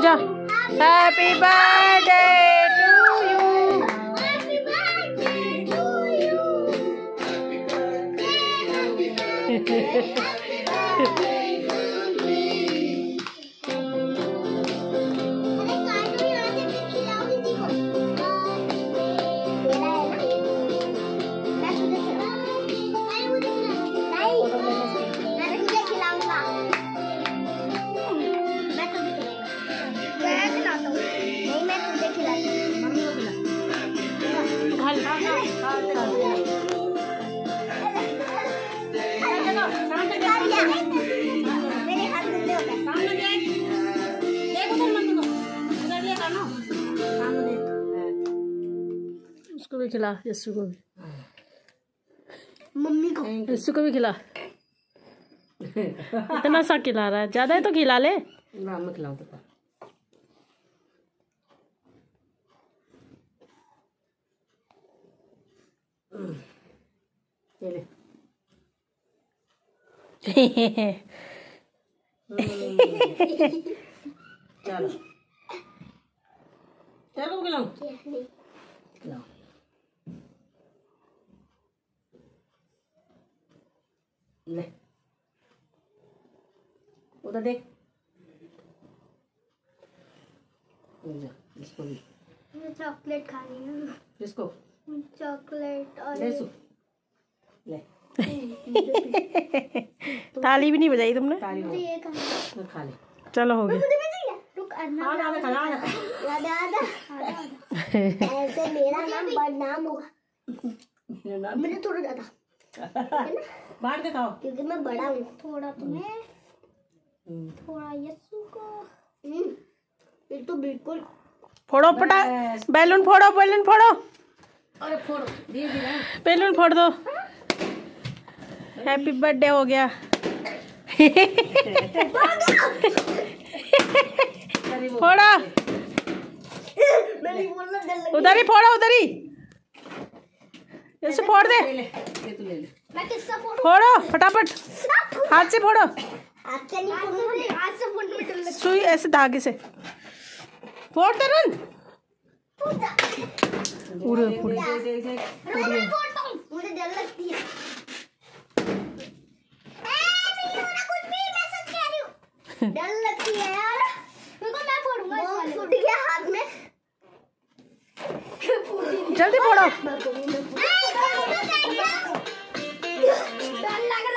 जा। Happy birthday to you. उसको भी खिला, यस्सु को भी, मम्मी को, यस्सु को भी खिला। इतना सा खिला रहा है, ज्यादा है तो खिला ले। मैं खिलाऊं तो ले। चलो चलो खिलाऊं, खिलाओ। ले उधर देख, इसको भी चॉकलेट खानी है। इसको चॉकलेट और ले सु ले। ताली भी नहीं बजाई तुमने। ताली ये खा ले। चलो हो गया। रुक ऐसे मेरा नाम बदनाम होगा। मैंने थोड़ा ज्यादा बांट के खाओ क्योंकि मैं बड़ा हूँ। थोड़ा तुम्हें, थोड़ा यस्सु को। ये तो बिल्कुल फोड़ो, पटा बैलून फोड़ो, बैलून फोड़ो। अरे फोड़ो, धीरे बैलून फोड़ दो। हैप्पी बर्थडे हो गया। फोड़ो, उधर ही फोड़ो, उधर ही। ऐसे फोड़ दे। तू ले ले। मैं किससे फोड़ूं? फोड़ो फटाफट, हाथ से फोड़ो। हाथ से नहीं फोड़ूंगी, हाथ से फोड़ने में डर लगता है। सुई ऐसे धागे से फोड़ तुरंत। पूरे पूरे मैं फोड़ता हूँ, मुझे डर लगती है। नहीं हो रहा कुछ भी, मैं सच कह रही हूँ। डर लगती है यार। देखो मैं फोड़ूंगा इस वाले को। टूट गया हाथ में। जल्दी फोड़ो। डर लग